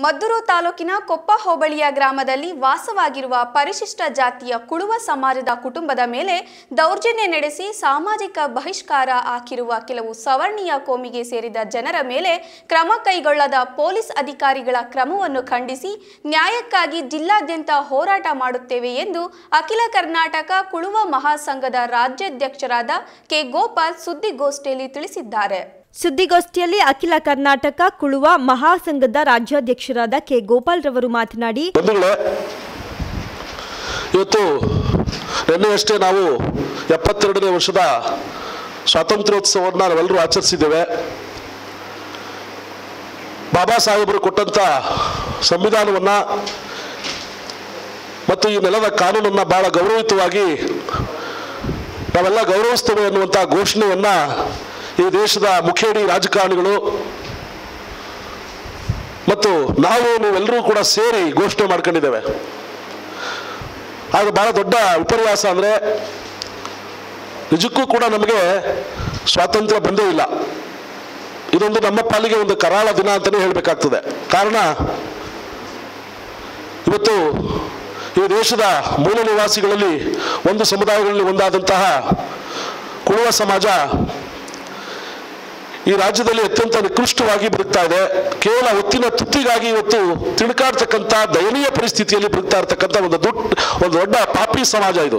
ಮದ್ದೂರು ತಾಲೂಕಿನ ಕೊಪ್ಪ ಹೋಬಳಿಯ ಗ್ರಾಮದಲ್ಲಿ ವಾಸವಾಗಿರುವ ಪರಿಶಿಷ್ಟ ಜಾತಿಯ ಕುಳುವ ಸಮಾಜದ ಕುಟುಂಬದ ಮೇಲೆ ದೌರ್ಜನ್ಯ ನಡೆಸಿ ಸಾಮಾಜಿಕ ಬಹಿಷ್ಕಾರ ಹಾಕಿರುವ ಕೆಲವು ಸವರ್ಣೀಯ ಕೋಮಿಗೆ ಸೇರಿದ ಜನರ ಮೇಲೆ ಕ್ರಮ ಕೈಗೊಳ್ಳದ ಪೊಲೀಸ್ ಅಧಿಕಾರಿಗಳ ಕ್ರಮವನ್ನು ಖಂಡಿಸಿ ನ್ಯಾಯಕ್ಕಾಗಿ ಜಿಲ್ಲಾದ್ಯಂತ ಹೋರಾಟ ಮಾಡುತ್ತೇವೆ ಎಂದು ಅಖಿಲ ಕರ್ನಾಟಕ ಕುಳುವ ಮಹಾಸಂಘದ ರಾಜ್ಯಾಧ್ಯಕ್ಷರಾದ ಕೆ ಗೋಪಾಲ್ ಸುದ್ದಿಗೋಷ್ಠಿಯಲ್ಲಿ ತಿಳಿಸಿದ್ದಾರೆ. ಸುದ್ದಿಗೋಷ್ಠಿಯಲ್ಲಿ ಅಖಿಲ ಕರ್ನಾಟಕ ಕುಳುವ ಮಹಾಸಂಘದ ರಾಜ್ಯಾಧ್ಯಕ್ಷರಾದ ಕೆ ಗೋಪಾಲ್ ರವರು ಮಾತನಾಡಿ, ಇವತ್ತು ನಿನ್ನೆಯಷ್ಟೇ ನಾವು 72ನೇ ವರ್ಷದ ಸ್ವಾತಂತ್ರ್ಯೋತ್ಸವವನ್ನು ನಾವೆಲ್ಲರೂ ಆಚರಿಸಿದ್ದೇವೆ. ಬಾಬಾ ಸಾಹೇಬರು ಕೊಟ್ಟಂತ ಸಂವಿಧಾನವನ್ನ ಮತ್ತು ಈ ನೆಲದ ಕಾನೂನನ್ನ ಬಹಳ ಗೌರವಯುತವಾಗಿ ನಾವೆಲ್ಲ ಗೌರವಿಸ್ತೇವೆ ಅನ್ನುವಂಥ ಘೋಷಣೆಯನ್ನ ಈ ದೇಶದ ಮುಖೇಡಿ ರಾಜಕಾರಣಿಗಳು ಮತ್ತು ನೀವೆಲ್ಲರೂ ಕೂಡ ಸೇರಿ ಘೋಷಣೆ ಮಾಡ್ಕೊಂಡಿದ್ದೇವೆ. ಆಗ ಬಹಳ ದೊಡ್ಡ ವಿಪರ್ಯಾಸ ಅಂದ್ರೆ ನಿಜಕ್ಕೂ ಕೂಡ ನಮಗೆ ಸ್ವಾತಂತ್ರ್ಯ ಬಂದೇ ಇಲ್ಲ. ಇದೊಂದು ನಮ್ಮ ಪಾಲಿಗೆ ಒಂದು ಕರಾಳ ದಿನ ಅಂತಾನೆ ಹೇಳಬೇಕಾಗ್ತದೆ. ಕಾರಣ ಇವತ್ತು ಈ ದೇಶದ ಮೂಲ ನಿವಾಸಿಗಳಲ್ಲಿ ಒಂದು ಸಮುದಾಯಗಳಲ್ಲಿ ಒಂದಾದಂತಹ ಕುಳುವ ಸಮಾಜ ಈ ರಾಜ್ಯದಲ್ಲಿ ಅತ್ಯಂತ ನಿಕೃಷ್ಟವಾಗಿ ಬದುಕ್ತಾ ಇದೆ. ಕೇವಲ ಹೊತ್ತಿನ ತುತ್ತಿಗಾಗಿ ಇವತ್ತು ತಿಣುಕಾಡ್ತಕ್ಕಂಥ ದಯನೀಯ ಪರಿಸ್ಥಿತಿಯಲ್ಲಿ ಬದುಕ್ತಾ ಇರ್ತಕ್ಕಂಥ ಒಂದು ದೊಡ್ಡ ಪಾಪಿ ಸಮಾಜ ಇದು.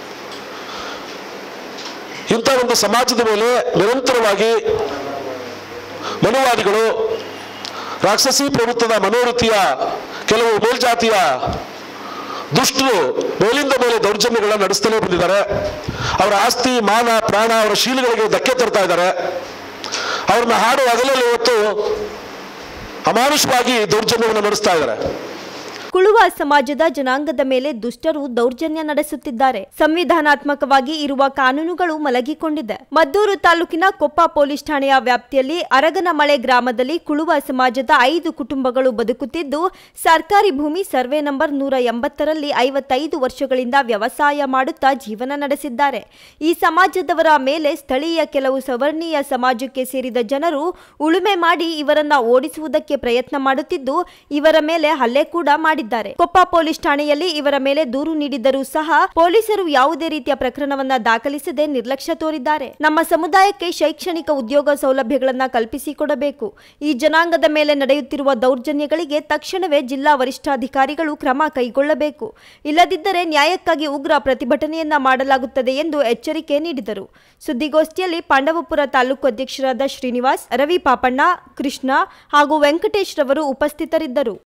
ಇಂಥ ಒಂದು ಸಮಾಜದ ಮೇಲೆ ನಿರಂತರವಾಗಿ ಮನುವಾದಿಗಳು ರಾಕ್ಷಸಿ ಪ್ರವೃತ್ತದ ಮನೋವೃತ್ತಿಯ ಕೆಲವು ಮೇಲ್ಜಾತಿಯ ದುಷ್ಟರು ಮೇಲಿಂದ ಮೇಲೆ ದೌರ್ಜನ್ಯಗಳನ್ನ ನಡೆಸ್ತಲೇ ಬಂದಿದ್ದಾರೆ. ಅವರ ಆಸ್ತಿ, ಮಾನ, ಪ್ರಾಣ, ಅವರ ಶೀಲಗಳಿಗೆ ಧಕ್ಕೆ ತರ್ತಾ ಇದ್ದಾರೆ. ಅವ್ರನ್ನ ಹಾಡುವ ಹಗಲಲ್ಲಿ ಇವತ್ತು ಅಮಾನುಷವಾಗಿ ದೌರ್ಜನ್ಯವನ್ನು ನಡೆಸ್ತಾ ಇದ್ದಾರೆ. ಕುಳುವ ಸಮಾಜದ ಜನಾಂಗದ ಮೇಲೆ ದುಷ್ಟರು ದೌರ್ಜನ್ಯ ನಡೆಸುತ್ತಿದ್ದಾರೆ. ಸಂವಿಧಾನಾತ್ಮಕವಾಗಿ ಇರುವ ಕಾನೂನುಗಳು ಮಲಗಿಕೊಂಡಿದೆ. ಮದ್ದೂರು ತಾಲೂಕಿನ ಕೊಪ್ಪ ಪೊಲೀಸ್ ಠಾಣೆಯ ವ್ಯಾಪ್ತಿಯಲ್ಲಿ ಅರಗನಮಳೆ ಗ್ರಾಮದಲ್ಲಿ ಕುಳುವ ಸಮಾಜದ 5 ಕುಟುಂಬಗಳು ಬದುಕುತ್ತಿದ್ದು, ಸರ್ಕಾರಿ ಭೂಮಿ ಸರ್ವೆ ನಂಬರ್ 180ರಲ್ಲಿ 55 ವರ್ಷಗಳಿಂದ ವ್ಯವಸಾಯ ಮಾಡುತ್ತಾ ಜೀವನ ನಡೆಸಿದ್ದಾರೆ. ಈ ಸಮಾಜದವರ ಮೇಲೆ ಸ್ಥಳೀಯ ಕೆಲವು ಸವರ್ಣೀಯ ಸಮಾಜಕ್ಕೆ ಸೇರಿದ ಜನರು ಉಳುಮೆ ಮಾಡಿ ಇವರನ್ನ ಓಡಿಸುವುದಕ್ಕೆ ಪ್ರಯತ್ನ ಮಾಡುತ್ತಿದ್ದು, ಇವರ ಮೇಲೆ ಹಲ್ಲೆ ಕೂಡ ಮಾಡಿದ್ದಾರೆ. ಕೊಪ್ಪ ಪೊಲೀಸ್ ಠಾಣೆಯಲ್ಲಿ ಇವರ ಮೇಲೆ ದೂರು ನೀಡಿದ್ದರೂ ಸಹ ಪೊಲೀಸರು ಯಾವುದೇ ರೀತಿಯ ಪ್ರಕರಣವನ್ನ ದಾಖಲಿಸದೆ ನಿರ್ಲಕ್ಷ್ಯ ತೋರಿದ್ದಾರೆ. ನಮ್ಮ ಸಮುದಾಯಕ್ಕೆ ಶೈಕ್ಷಣಿಕ ಉದ್ಯೋಗ ಸೌಲಭ್ಯಗಳನ್ನ ಕಲ್ಪಿಸಿಕೊಡಬೇಕು. ಈ ಜನಾಂಗದ ಮೇಲೆ ನಡೆಯುತ್ತಿರುವ ದೌರ್ಜನ್ಯಗಳಿಗೆ ತಕ್ಷಣವೇ ಜಿಲ್ಲಾ ವರಿಷ್ಠಾಧಿಕಾರಿಗಳು ಕ್ರಮ ಕೈಗೊಳ್ಳಬೇಕು. ಇಲ್ಲದಿದ್ದರೆ ನ್ಯಾಯಕ್ಕಾಗಿ ಉಗ್ರ ಪ್ರತಿಭಟನೆಯನ್ನ ಮಾಡಲಾಗುತ್ತದೆ ಎಂದು ಎಚ್ಚರಿಕೆ ನೀಡಿದರು. ಸುದ್ದಿಗೋಷ್ಠಿಯಲ್ಲಿ ಪಾಂಡವಪುರ ತಾಲೂಕು ಅಧ್ಯಕ್ಷರಾದ ಶ್ರೀನಿವಾಸ್, ರವಿ ಪಾಪಣ್ಣ, ಕೃಷ್ಣ ಹಾಗೂ ವೆಂಕಟೇಶ್ ರವರು ಉಪಸ್ಥಿತರಿದ್ದರು.